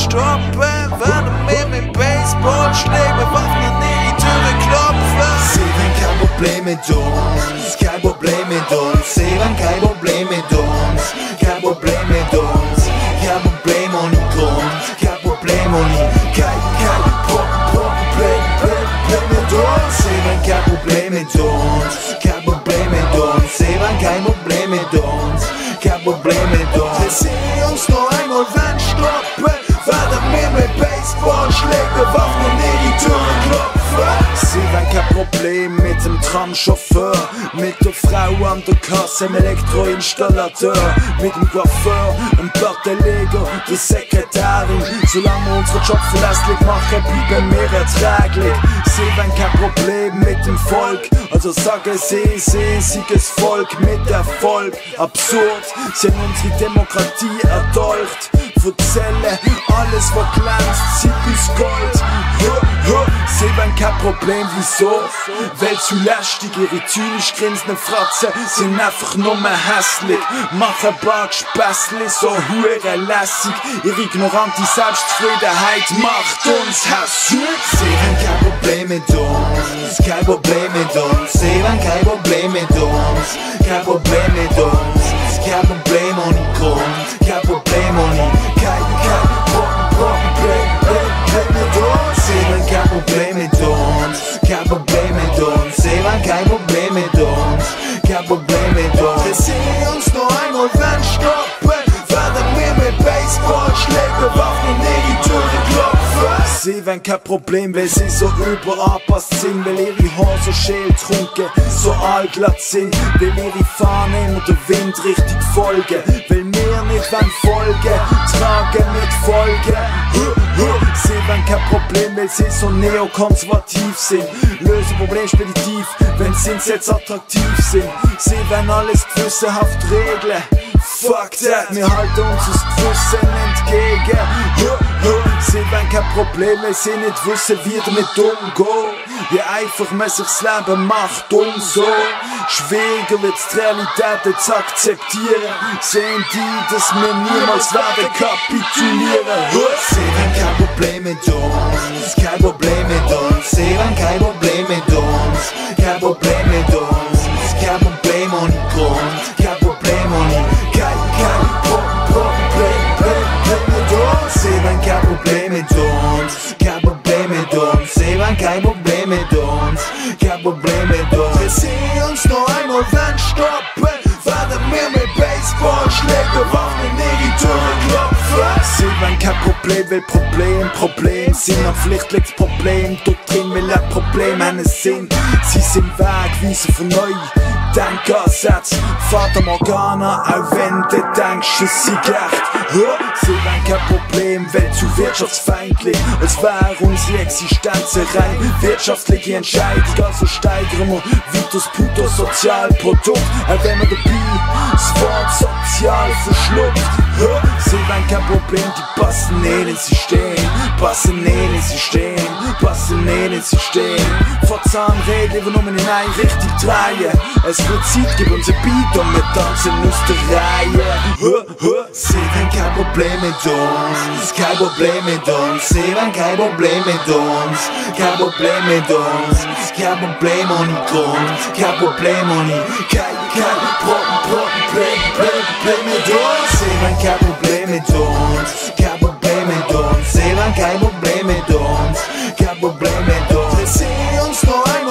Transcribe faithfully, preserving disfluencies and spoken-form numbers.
stoppen, werden wir mit Baseballschlägen bewaffnet in die Türe klopfen. Sie wollen kein Problem mit uns, kein Problem mit uns. Sie wollen kein Problem mit uns, kein Problem mit uns. Kein Problem ohne Grund, kein Problem ohne, kein, kein Pro, Pro, Problem, Problem mit uns. Sie wollen kein Problem mit uns, kein Problem mit uns. Sie wollen kein Problem mit uns, kein Problem mit uns. Wir sehen uns noch einmal, wenn stoppen, werden wir mit Baseballschlägen bewaffnet in die Türe klopfen. Sie wollen kein Problem mit dem Tramchauffeur, mit der Frau an der Kasse, dem Elektroinstallateur, mit dem Coiffeur, dem Plattenleger, der Sekretärin. Solange wir unseren Job verlässlich machen, bleiben wir erträglich. Sie wollen kein Problem mit dem Volk, also sagen sie, sie sind das Volk mit Erfolg. Absurd, sie haben unsere Demokratie erdolcht. Verzählen alles, was glänzt, sieht uns Gold. Sie wollen kein Problem, wieso? Weil zu lästig, ihre zynisch grinsenden Fratzen sind einfach nur mehr hässlich. Machen ein paar Gespässli so hure lässig. Ihre ignorante Selbstzufriedenheit macht uns hässlich. Sie wollen kein Problem mit uns, kein Problem mit uns. Sie wollen kein Problem mit uns, kein Problem mit uns. Kein Problem ohne Grund, kein Problem ohne, kein, kein Pro, Problem, Problem mit uns. Sie wollen kein Problem mit uns, kein Problem mit uns. Sie wollen kein Problem mit uns, kein Problem mit uns. Wir sehen uns noch einmal, wenn stoppen, werden wir mit Baseballschlägen bewaffnet in die Türe klopfen. Sie wollen kein Problem, weil sie so überanpasst sind, weil ihre Haare so scheel trunken, so allglatt sind, weil ihre Fahnen und der Wind richtig folgen, weil wir nicht wollen folgen, tragen mit Folgen. Sie wollen kein Problem, weil sie so neokonservativ sind, lösen Probleme speditiv, wenn sie jetzt attraktiv sind. Sie wollen alles gewissenhaft regeln. Fuck that, wir halten uns das Gewissen entgegen. Sie wollen kein Problem, weil sie nicht wissen, wie damit umgehen. Je einfach man sich das Leben macht, umso schwieriger wird die Realität zu akzeptieren. Sehen die, dass wir niemals werden kapitulieren. Sie wollen kein Problem mit uns, kein Problem mit uns. Sie wollen kein Problem mit uns, kein Problem mit uns. Kein Problem ohne Grund, kein Problem ohne, kein, kein Pro, Problem, Problem mit uns. Sie wollen kein Problem mit uns, kein Problem mit uns. Sie wollen kein Problem mit uns, kein Problem mit uns. Wir sehen uns noch einmal, wenn stoppen, werden wir mit Baseballschlägen bewaffnet in die Türe klopfen. Sie wollen kein Problem, weil Problem, Problem sind am Pflicht liegt das Problem. Dort drin will ein Problem einen Sinn. Sie sind Wegweiser von neu Denkansätze, Fata Morgana, auch wenn du denkst, es sei echt. Sie wollen kein Problem, weil zu wirtschaftsfeindlich, als wäre unsere Existenz eine rein wirtschaftliche Entscheidung. Also steigern wir weiter das Bruttosozialprodukt, auch wenn wir dabei das Wort sozial verschluckt. Sie wollen kein Problem, die passen nicht ins System, passen nicht ins System, passen nicht ins System. Vor Zahnrädchen, die nur in eine Richtung drehen. Es wird Zeit, gib uns ein Beat und wir tanzen aus der Reihe. Sie wollen kein Problem mit uns, kein Problem mit uns. Sie wollen kein Problem mit uns, kein Problem mit uns. Kein Problem ohne Grund, kein Problem ohne, kein, kein Pro, Problem, Problem mit uns. Sie wollen kein Problem mit uns, kein Problem mit uns. Sie wollen kein Problem mit uns, kein Problem mit uns. Wir sehen uns noch einmal.